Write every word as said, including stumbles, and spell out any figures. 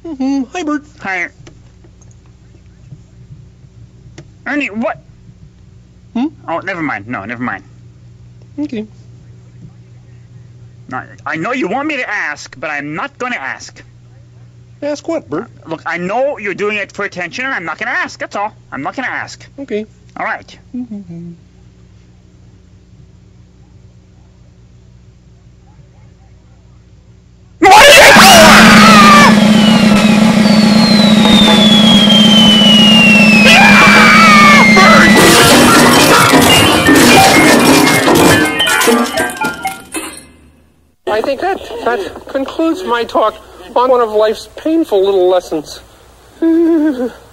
Mm-hmm. Hi, Bert. Hi. Ernie, what? Hmm? Oh, never mind. No, never mind. Okay. No, I know you want me to ask, but I'm not going to ask. Ask what, Bert? Look, I know you're doing it for attention, and I'm not going to ask. That's all. I'm not going to ask. Okay. All right. Mm-hmm. What are you I think that that concludes my talk on one of life's painful little lessons.